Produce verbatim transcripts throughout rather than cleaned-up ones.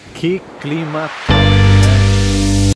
Que clima top, né?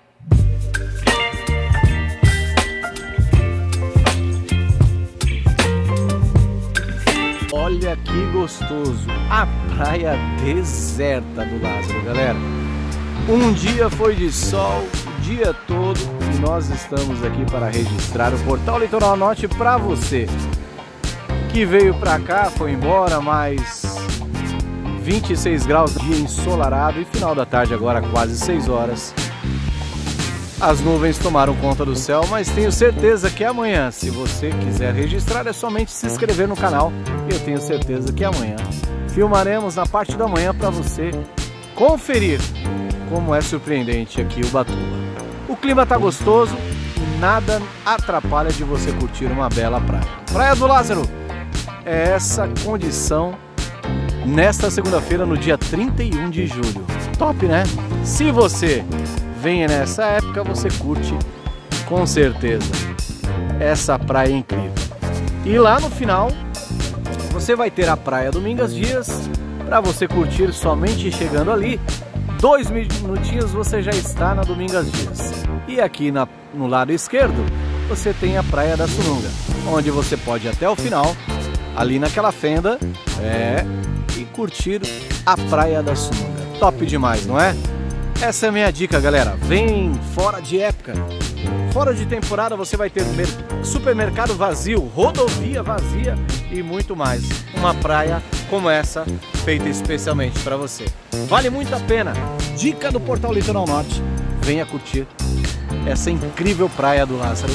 Olha que gostoso, a praia deserta do Lázaro, galera. Um dia foi de sol, o dia todo, e nós estamos aqui para registrar o Portal Litoral Norte para você que veio para cá, foi embora, mas vinte e seis graus, dia ensolarado, e final da tarde agora quase seis horas. As nuvens tomaram conta do céu, mas tenho certeza que amanhã, se você quiser registrar, é somente se inscrever no canal. Eu tenho certeza que amanhã filmaremos na parte da manhã para você conferir como é surpreendente aqui Ubatuba. O clima tá gostoso, nada atrapalha de você curtir uma bela praia. Praia do Lázaro é essa condição nesta segunda-feira, no dia trinta e um de julho. Top, né? Se você vem nessa época, você curte com certeza essa praia incrível. E lá no final, você vai ter a Praia Domingas Dias para você curtir somente chegando ali. Dois minutinhos você já está na Domingas Dias. E aqui na, no lado esquerdo, você tem a Praia da Sununga, onde você pode ir até o final, ali naquela fenda, é, e curtir a Praia da Sununga. Top demais, não é? Essa é a minha dica, galera. Vem fora de época, fora de temporada, você vai ter supermercado vazio, rodovia vazia e muito mais. Uma praia como essa, feita especialmente para você. Vale muito a pena. Dica do Portal Litoral Norte. Venha curtir essa incrível praia do Lázaro,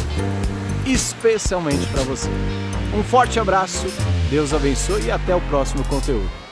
especialmente para você. Um forte abraço, Deus abençoe e até o próximo conteúdo.